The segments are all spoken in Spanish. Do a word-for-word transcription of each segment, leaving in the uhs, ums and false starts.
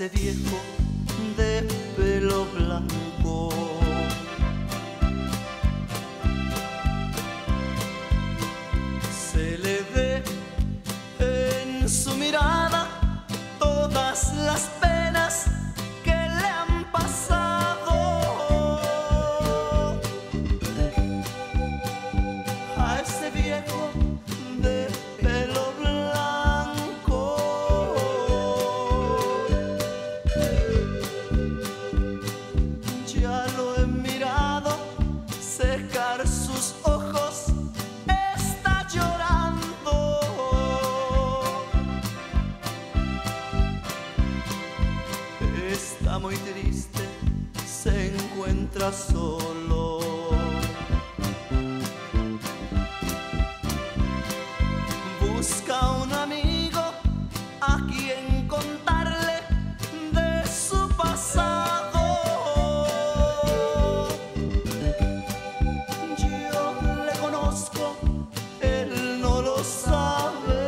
ese viejo de pelo blanco. Se le ve en su mirada todas las penas que le han pasado. A ese viejo de pelo blanco ya lo he mirado secar sus ojos. Está llorando. Está muy triste, se encuentra solo. Busca un amigo a quien contarle de su pasado. Yo le conozco, él no lo sabe.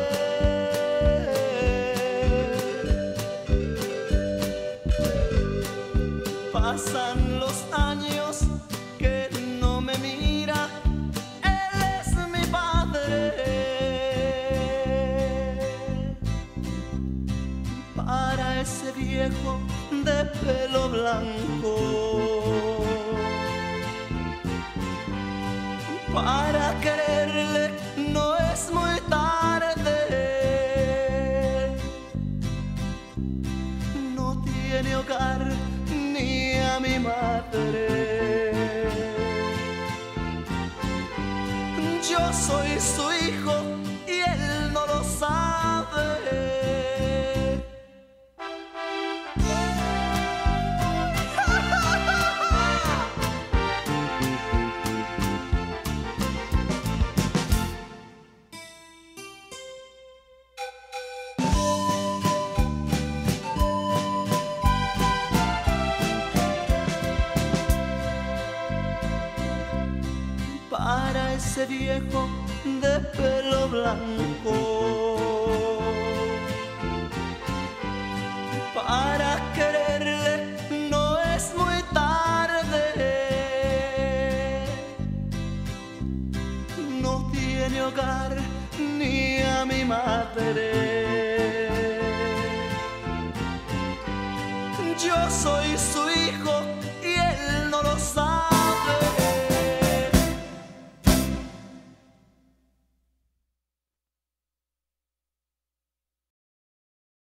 Pasan los años que no me mira, él es mi padre. Para ese viejo de pelo blanco, para quererle no es muy tarde. No tiene hogar ni a mi madre. Yo soy su hijo y él no lo sabe. Para ese viejo de pelo blanco, para quererle no es muy tarde. No tiene hogar ni a mi madre.